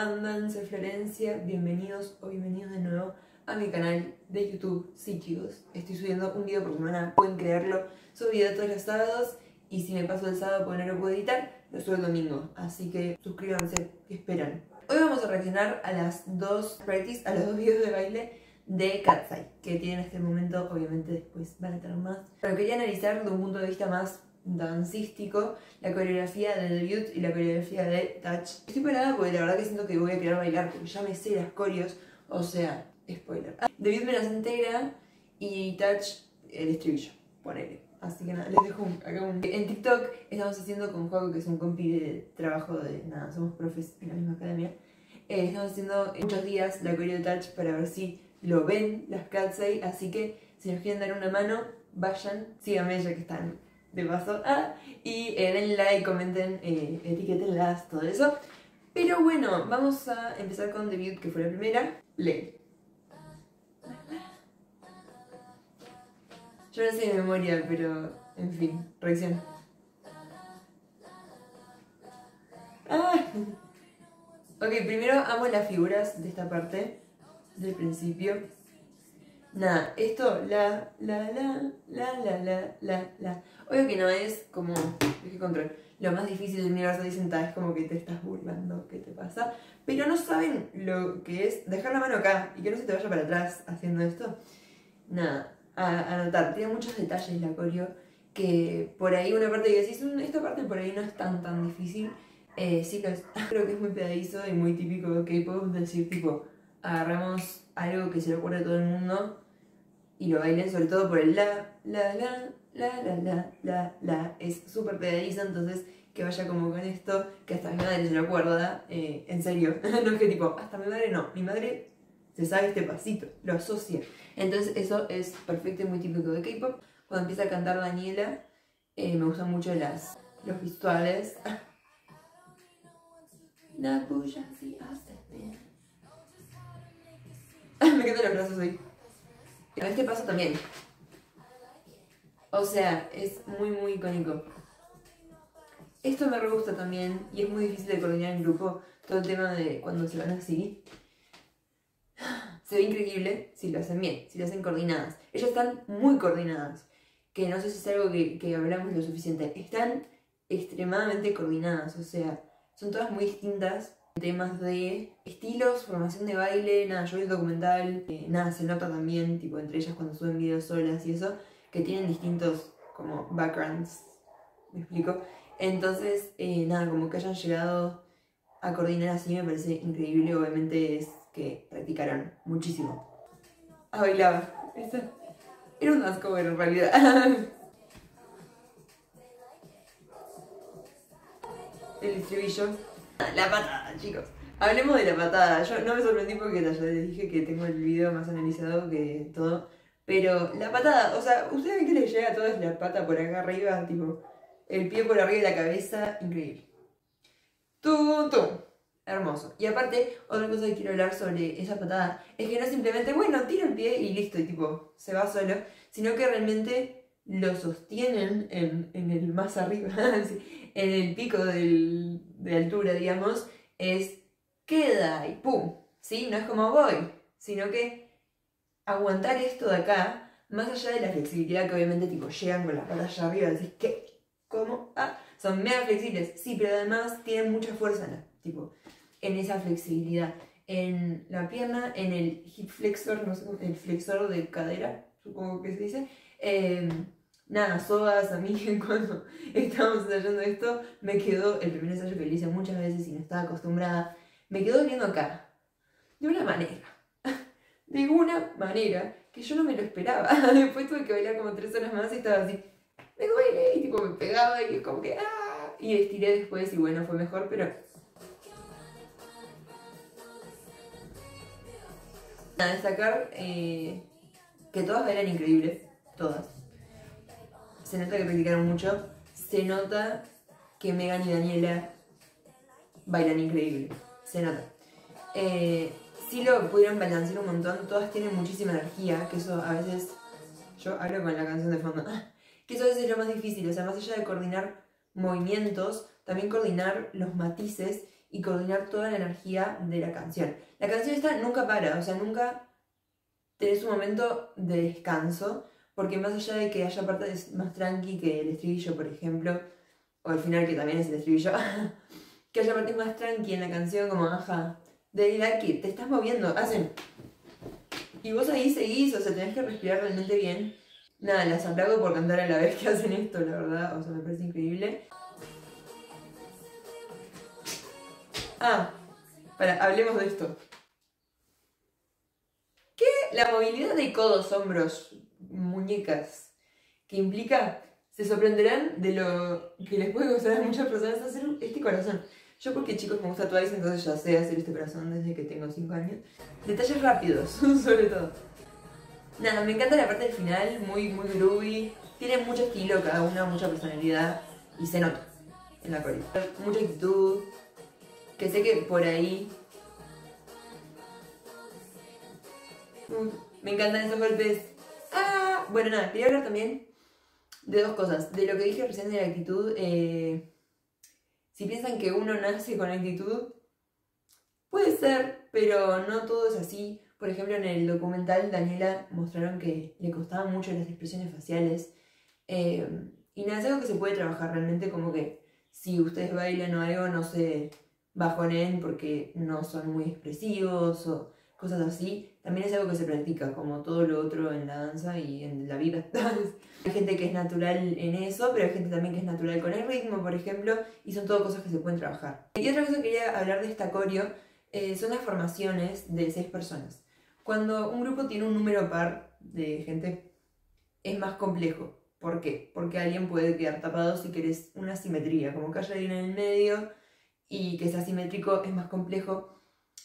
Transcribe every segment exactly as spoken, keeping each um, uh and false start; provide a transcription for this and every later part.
andan? Soy Florencia, bienvenidos o bienvenidos de nuevo a mi canal de YouTube. Sí chicos, estoy subiendo un video por semana, pueden creerlo. Subo video todos los sábados y si me paso el sábado porque no lo puedo editar, lo subo el domingo. Así que suscríbanse, ¿qué esperan? Hoy vamos a reaccionar a las dos practice, a los dos videos de baile de Katseye, que tienen hasta el momento, obviamente después van a tener más. Pero quería analizar de un punto de vista más dancístico la coreografía de Debut y la coreografía de Touch. Estoy parada porque la verdad que siento que voy a querer bailar porque ya me sé las coreos, o sea, spoiler. Ah, Debut me las entera y Touch el estribillo, ponele. Así que nada, les dejo un, acá un... En TikTok estamos haciendo con Juaco, que es un compi de trabajo de... Nada, somos profes en la misma academia. Eh, estamos haciendo muchos días la coreo de Touch para ver si lo ven las Katseye. Así que si nos quieren dar una mano, vayan, síganme ya que están de paso. Ah, y eh, denle like, comenten, eh, etiquétenlas, todo eso. Pero bueno, vamos a empezar con Debut, que fue la primera. Play. Yo no sé de memoria, pero en fin, reacción. Ah. Ok, primero amo las figuras de esta parte, del principio. Nada, esto, la, la, la, la, la, la, la, la. Obvio que no es como, dejé control, lo más difícil del universo, dicen, es como que te estás burlando, ¿qué te pasa? Pero no saben lo que es dejar la mano acá y que no se te vaya para atrás haciendo esto. Nada. A anotar, tiene muchos detalles la coreo que por ahí una parte que decís, esta parte por ahí no es tan tan difícil, eh, sí lo es. Creo que es muy pegadizo y muy típico de K-pop, decir tipo, agarramos algo que se le ocurre a todo el mundo y lo bailen, sobre todo por el la, la, la, la, la, la, la, la, es súper pegadizo, entonces que vaya como con esto, que hasta mi madre se lo acuerda, eh, en serio, no es que tipo, hasta mi madre no, mi madre se sabe este pasito, lo asocia. Entonces eso es perfecto y muy típico de K-pop. Cuando empieza a cantar Daniela, eh, me gustan mucho las, los visuales. Me quedan los brazos ahí. En este paso también. O sea, es muy muy icónico. Esto me re gusta también y es muy difícil de coordinar en grupo. Todo el tema de cuando se van así. Se ve increíble si lo hacen bien, si lo hacen coordinadas. Ellas están muy coordinadas, que no sé si es algo que, que hablamos lo suficiente. Están extremadamente coordinadas, o sea, son todas muy distintas. Temas de estilos, formación de baile, nada, yo vi el documental, eh, nada, se nota también, tipo, entre ellas cuando suben videos solas y eso, que tienen distintos, como, backgrounds, ¿me explico? Entonces, eh, nada, como que hayan llegado a coordinar así me parece increíble, obviamente es que practicaron muchísimo. Ah, bailaba. Esa. Era un dance cover en realidad. El estribillo. La patada, chicos. Hablemos de la patada. Yo no me sorprendí porque ya les dije que tengo el video más analizado que todo. Pero la patada, o sea, ¿ustedes ven que les llega a todos la pata por acá arriba? Tipo, el pie por arriba de la cabeza. Increíble. ¡Tum, tum! Hermoso. Y aparte, otra cosa que quiero hablar sobre esa patada es que no simplemente, bueno, tira el pie y listo, y tipo, se va solo, sino que realmente lo sostienen en, en el más arriba, en el pico del, de altura, digamos, es queda y pum, ¿sí? No es como voy, sino que aguantar esto de acá, más allá de la flexibilidad que obviamente tipo llegan con la pata allá arriba, decís, ¿qué? ¿Cómo? Ah, son mega flexibles, sí, pero además tienen mucha fuerza, ¿no? Tipo, en esa flexibilidad, en la pierna, en el hip flexor, no sé, el flexor de cadera, supongo que se dice. Eh, nada, sodas, a mí cuando estábamos ensayando esto, me quedó, el primer ensayo que lo hice muchas veces y no estaba acostumbrada, me quedó doliendo acá, de una manera, de una manera que yo no me lo esperaba. Después tuve que bailar como tres horas más y estaba así, me duele, y tipo me pegaba y como que, ah, y estiré después y bueno, fue mejor, pero... A destacar eh, que todas bailan increíble, todas. Se nota que practicaron mucho, se nota que Megan y Daniela bailan increíble, se nota. Eh, sí lo pudieron balancear un montón, todas tienen muchísima energía, que eso a veces, yo hablo con la canción de fondo, que eso a veces es lo más difícil, o sea, más allá de coordinar movimientos, también coordinar los matices y coordinar toda la energía de la canción. La canción esta nunca para, o sea, nunca tenés un momento de descanso, porque más allá de que haya partes más tranqui que el estribillo, por ejemplo, o al final que también es el estribillo, que haya partes más tranqui en la canción, como, ajá, de la que te estás moviendo, hacen... Y vos ahí seguís, o sea, tenés que respirar realmente bien. Nada, las aplaudo por cantar a la vez que hacen esto, la verdad, o sea, me parece increíble. Ah, para, hablemos de esto. ¿Qué? La movilidad de codos, hombros, muñecas, que implica, se sorprenderán de lo que les puede gustar a muchas personas hacer este corazón. Yo porque chicos me gusta Twice, entonces ya sé hacer este corazón desde que tengo cinco años. Detalles rápidos, sobre todo. Nada, me encanta la parte del final, muy, muy groovy. Tiene mucho estilo cada una, mucha personalidad. Y se nota en la coreo. Mucha actitud. Que sé que por ahí... Me encantan esos golpes. ¡Ah! Bueno, nada, quería hablar también de dos cosas. De lo que dije recién de la actitud. Eh... Si piensan que uno nace con actitud, puede ser, pero no todo es así. Por ejemplo, en el documental Daniela mostraron que le costaban mucho las expresiones faciales. Eh, y nada, es algo que se puede trabajar realmente, como que si ustedes bailan o algo, no se bajonen porque no son muy expresivos o cosas así. También es algo que se practica, como todo lo otro en la danza y en la vida. Hay gente que es natural en eso, pero hay gente también que es natural con el ritmo, por ejemplo, y son todo cosas que se pueden trabajar. Y otra cosa que quería hablar de esta coreo eh, son las formaciones de seis personas. Cuando un grupo tiene un número par de gente, es más complejo. ¿Por qué? Porque alguien puede quedar tapado si querés una simetría, como que haya alguien en el medio y que sea simétrico es más complejo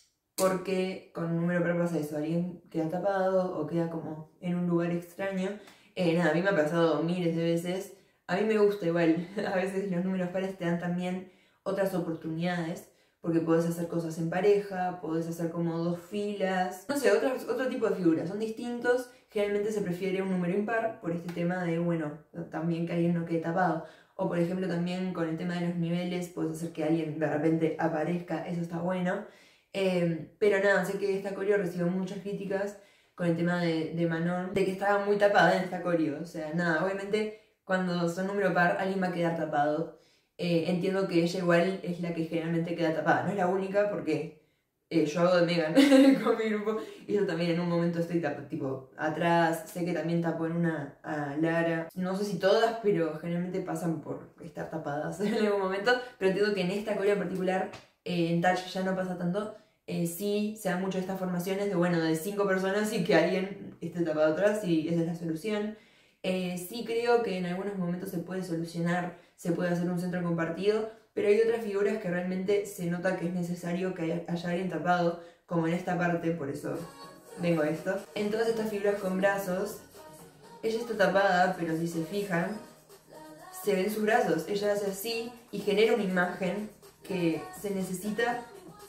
porque con un número par pasa eso, alguien queda tapado o queda como en un lugar extraño. Eh, nada, a mí me ha pasado miles de veces. A mí me gusta igual, a veces los números pares te dan también otras oportunidades, porque podés hacer cosas en pareja, podés hacer como dos filas, no sé, otro, otro tipo de figuras, son distintos. Generalmente se prefiere un número impar por este tema de, bueno, también que alguien no quede tapado. O por ejemplo también con el tema de los niveles, puedes hacer que alguien de repente aparezca, eso está bueno. Eh, pero nada, sé que esta coreo recibió muchas críticas con el tema de, de Manon, de que estaba muy tapada en esta coreo. O sea, nada, obviamente cuando son número par alguien va a quedar tapado. Eh, entiendo que ella igual es la que generalmente queda tapada, no es la única porque eh, yo hago de Megan con mi grupo y yo también en un momento estoy tapo, tipo atrás, sé que también tapo en una a Lara, no sé si todas, pero generalmente pasan por estar tapadas en algún momento, pero entiendo que en esta coreo en particular, eh, en Touch ya no pasa tanto. Eh, sí se dan mucho estas formaciones de, bueno, de cinco personas y que alguien esté tapado atrás y esa es la solución. Eh, sí creo que en algunos momentos se puede solucionar, se puede hacer un centro compartido, pero hay otras figuras que realmente se nota que es necesario que haya, haya alguien tapado, como en esta parte, por eso vengo a esto. En todas estas figuras con brazos, ella está tapada, pero si se fijan, se ven sus brazos. Ella hace así y genera una imagen que se necesita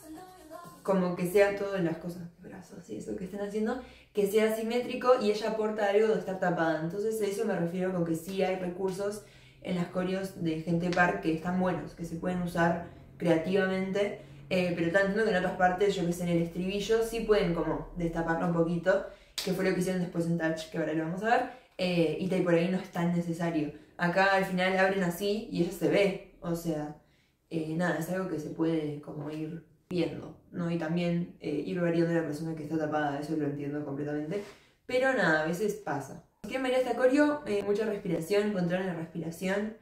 como que sea todas las cosas, brazos y eso que están haciendo, que sea simétrico y ella aporta algo de estar tapada. Entonces a eso me refiero con que sí hay recursos en las coreos de gente par que están buenos, que se pueden usar creativamente, eh, pero tanto que en otras partes, yo que sé, en el estribillo, sí pueden como destaparlo un poquito, que fue lo que hicieron después en Touch, que ahora lo vamos a ver, eh, y por ahí no es tan necesario. Acá al final abren así y ella se ve, o sea, eh, nada, es algo que se puede como ir viendo, ¿no? Y también eh, ir variando la persona que está tapada, eso lo entiendo completamente, pero nada, a veces pasa. Quieren ver esta coreo, eh, mucha respiración, controlan la respiración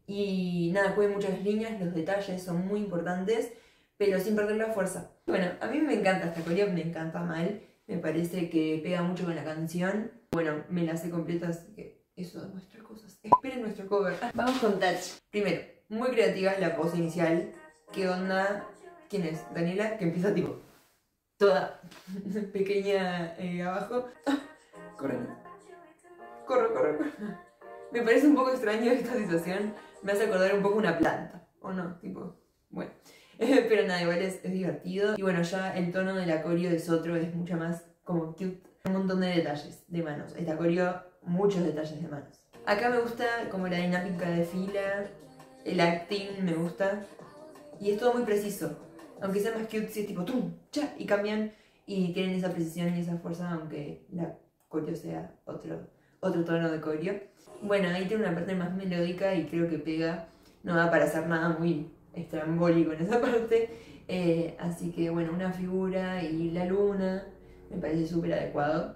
y nada, jueguen muchas líneas, los detalles son muy importantes, pero sin perder la fuerza. Bueno, a mí me encanta esta coreo, me encanta mal, me parece que pega mucho con la canción. Bueno, me la sé completa, así que eso demuestra cosas. Esperen nuestro cover. Vamos con Touch. Primero, muy creativa la pose inicial. ¿Qué onda? ¿Quién es? Daniela, que empieza tipo toda pequeña eh, abajo. Ah, corren. Corro, corro, corro. Me parece un poco extraño esta situación. Me hace acordar un poco una planta. ¿O no? Tipo, bueno. Pero nada, igual es, es divertido. Y bueno, ya el tono de la coreo es otro, es mucho más como cute. Un montón de detalles de manos. Esta coreo, muchos detalles de manos. Acá me gusta como la dinámica de fila. El acting me gusta. Y es todo muy preciso. aunque sea más cute, si es tipo tum, cha, y cambian y tienen esa precisión y esa fuerza, aunque la coreo sea otro, otro tono de coreo. Bueno, ahí tiene una parte más melódica y creo que pega, no da para hacer nada muy estrambólico en esa parte, eh, así que bueno, una figura y la luna me parece súper adecuado.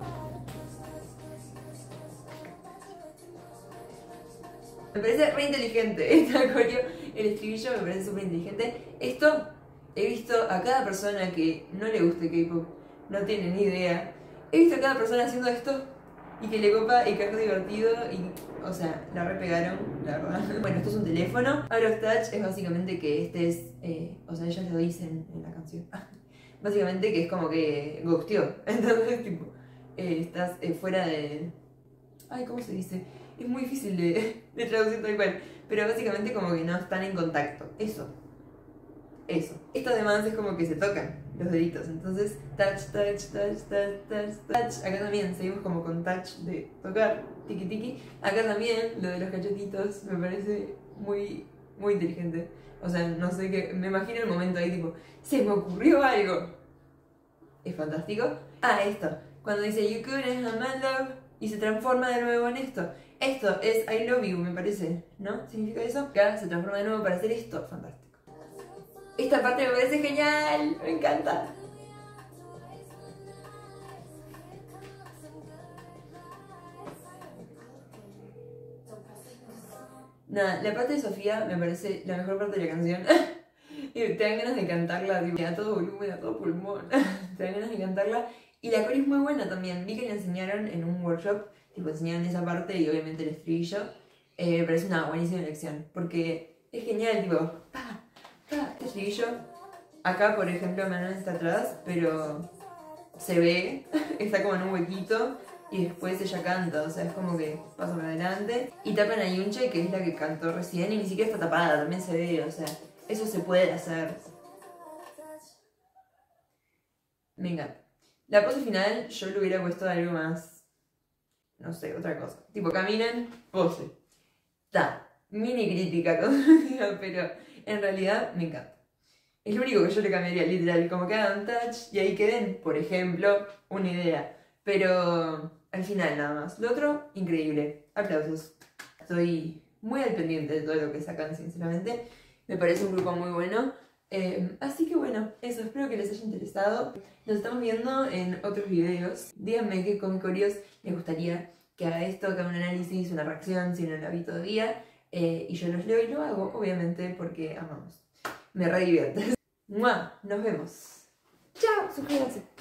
Me parece re inteligente esta coreo, el estribillo me parece súper inteligente. Esto he visto a cada persona que no le guste K-pop, no tiene ni idea. He visto a cada persona haciendo esto y que le copa y que es divertido y, o sea, la repegaron, la verdad. Bueno, esto es un teléfono. Out of Touch es básicamente que este es, eh, o sea, ellos lo dicen en la canción. Básicamente que es como que gusteó. Entonces, tipo, eh, estás eh, fuera de... Ay, ¿cómo se dice? Es muy difícil de, de traducir tal cual. Pero básicamente como que no están en contacto. Eso. Eso. Estos demás es como que se tocan los deditos. Entonces, touch, touch, touch, touch, touch, touch. Acá también seguimos como con touch de tocar, tiki tiki. Acá también lo de los cachetitos me parece muy, muy inteligente. O sea, no sé qué. Me imagino el momento ahí tipo, se me ocurrió algo. Es fantástico. Ah, esto. Cuando dice you couldn't have my love y se transforma de nuevo en esto. Esto es I love you, me parece, ¿no? ¿Significa eso? Acá se transforma de nuevo para hacer esto. Fantástico. Esta parte me parece genial, me encanta. Nada, la parte de Sofía me parece la mejor parte de la canción. Y te dan ganas de cantarla, tipo, a todo volumen, a todo pulmón. Te dan ganas de cantarla. Y la coreo es muy buena también. Vi que la enseñaron en un workshop, tipo enseñaron esa parte y obviamente el estribillo. Eh, me parece una buenísima lección, porque es genial, tipo, pa, pa, este estribillo. Acá, por ejemplo, Manon está atrás, pero se ve, está como en un huequito y después ella canta, o sea, es como que pasa para adelante. Y tapan a Yunche, que es la que cantó recién, y ni siquiera está tapada, también se ve, o sea, eso se puede hacer. Me encanta. La pose final yo le hubiera puesto algo más, no sé, otra cosa. Tipo, caminan, pose. Ta, mini crítica, pero en realidad me encanta. Es lo único que yo le cambiaría, literal, como que hagan touch y ahí queden, por ejemplo, una idea. Pero al final nada más. Lo otro, increíble. Aplausos. Estoy muy al pendiente de todo lo que sacan, sinceramente. Me parece un grupo muy bueno. Eh, así que bueno, eso, espero que les haya interesado. Nos estamos viendo en otros videos. Díganme qué coreos les gustaría que haga esto, que haga un análisis, una reacción, si no lo vi todavía. Eh, y yo los leo y lo hago, obviamente, porque amamos. Me re divierte. ¡Mua! Nos vemos. ¡Chao! Suscríbanse.